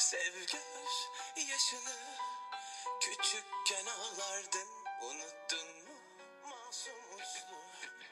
Sev göz yaşını, küçükken ağlardın, unuttun mu masum uslu?